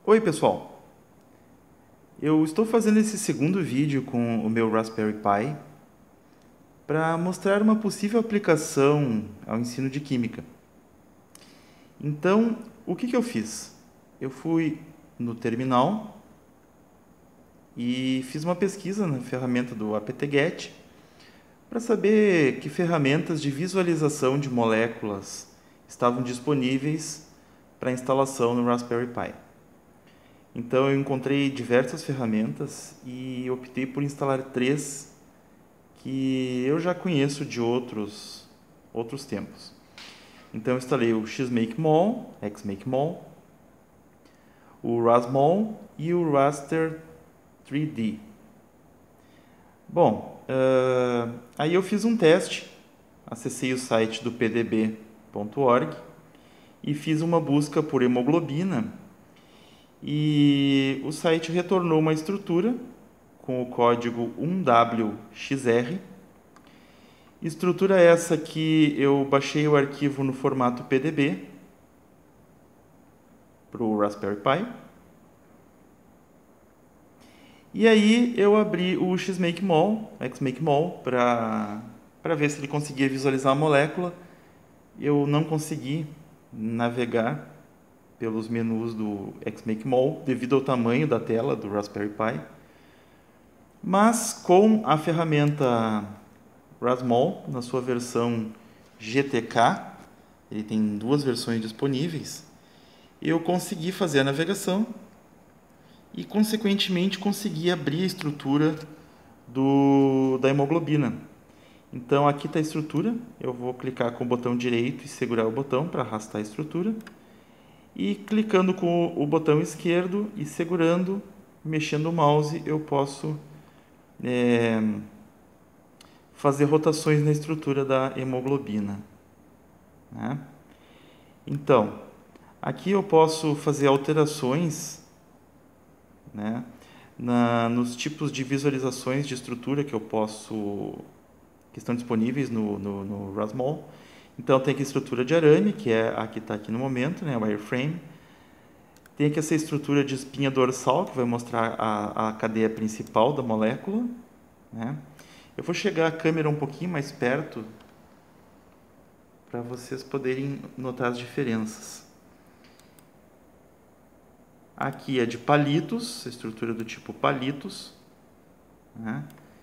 Oi pessoal, eu estou fazendo esse segundo vídeo com o meu Raspberry Pi para mostrar uma possível aplicação ao ensino de Química. Então, o que eu fiz? Eu fui no terminal e fiz uma pesquisa na ferramenta do apt-get para saber que ferramentas de visualização de moléculas estavam disponíveis para instalação no Raspberry Pi. Então eu encontrei diversas ferramentas e optei por instalar três que eu já conheço de outros tempos. Então eu instalei o XMakeMol, XMakeMol, o Rasmol e o Raster 3D. Bom, aí eu fiz um teste, acessei o site do pdb.org e fiz uma busca por hemoglobina e o site retornou uma estrutura com o código 1WXR. Estrutura essa que eu baixei o arquivo no formato PDB para o Raspberry Pi. E aí eu abri o XMakeMol para ver se ele conseguia visualizar a molécula. Eu não consegui navegar pelos menus do XMakeMol devido ao tamanho da tela do Raspberry Pi. Mas com a ferramenta Rasmol, na sua versão GTK, ele tem duas versões disponíveis, eu consegui fazer a navegação e, consequentemente, consegui abrir a estrutura da hemoglobina. Então, aqui está a estrutura, eu vou clicar com o botão direito e segurar o botão para arrastar a estrutura. E clicando com o botão esquerdo e segurando, mexendo o mouse, eu posso fazer rotações na estrutura da hemoglobina, né? Então, aqui eu posso fazer alterações, né, nos tipos de visualizações de estrutura que estão disponíveis no Rasmol. Então tem aqui a estrutura de arame, que é a que está aqui no momento, né, o wireframe. Tem aqui essa estrutura de espinha dorsal, que vai mostrar a cadeia principal da molécula, né? Eu vou chegar a câmera um pouquinho mais perto para vocês poderem notar as diferenças. Aqui é de palitos, a estrutura do tipo palitos, né?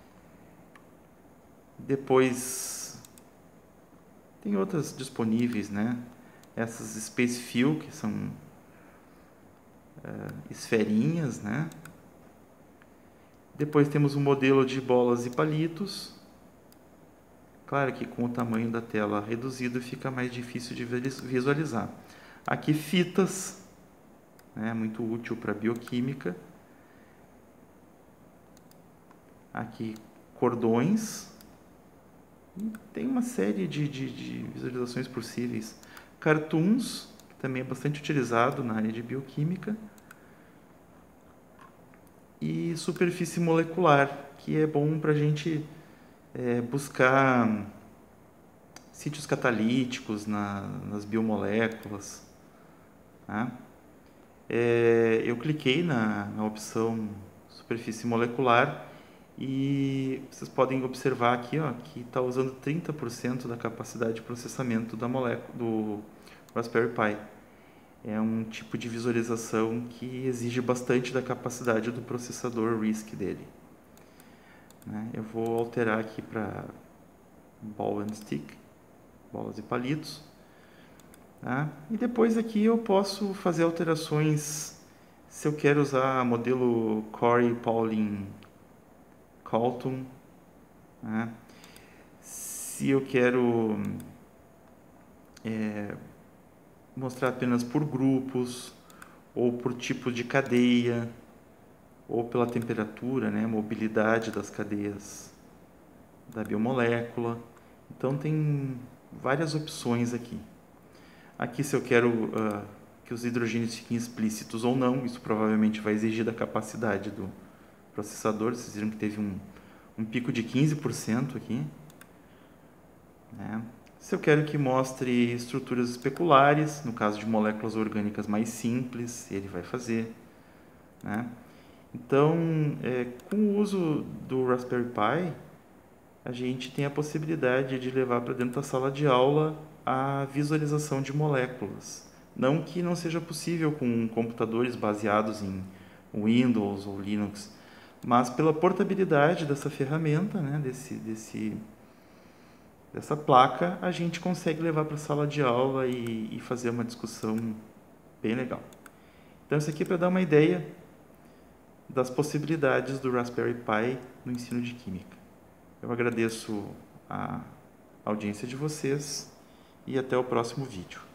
Depois tem outras disponíveis, né? Essas Space Fill, que são esferinhas, né? Depois temos um modelo de bolas e palitos. Claro que com o tamanho da tela reduzido fica mais difícil de visualizar. Aqui fitas, né, muito útil para bioquímica. Aqui cordões. E tem uma série de visualizações possíveis. Cartoons, que também é bastante utilizado na área de bioquímica. E superfície molecular, que é bom para a gente buscar sítios catalíticos nas biomoléculas, né? Eu cliquei na opção superfície molecular e vocês podem observar aqui, ó, que está usando 30% da capacidade de processamento da molécula do Raspberry Pi. É um tipo de visualização que exige bastante da capacidade do processador RISC dele, né? Eu vou alterar aqui para ball and stick, bolas e palitos, tá? E depois aqui eu posso fazer alterações se eu quero usar modelo Corey Pauling Colton, né? Se eu quero mostrar apenas por grupos ou por tipo de cadeia ou pela temperatura, né, mobilidade das cadeias da biomolécula. Então tem várias opções aqui. Aqui, se eu quero que os hidrogênios fiquem explícitos ou não, isso provavelmente vai exigir da capacidade do processador. Vocês viram que teve um pico de 15% aqui, né? Se eu quero que mostre estruturas especulares, no caso de moléculas orgânicas mais simples, ele vai fazer. né? Então, com o uso do Raspberry Pi, a gente tem a possibilidade de levar para dentro da sala de aula a visualização de moléculas. Não que não seja possível com computadores baseados em Windows ou Linux, mas pela portabilidade dessa ferramenta, né, dessa placa, a gente consegue levar para a sala de aula e fazer uma discussão bem legal. Então, isso aqui é para dar uma ideia das possibilidades do Raspberry Pi no ensino de Química. Eu agradeço a audiência de vocês e até o próximo vídeo.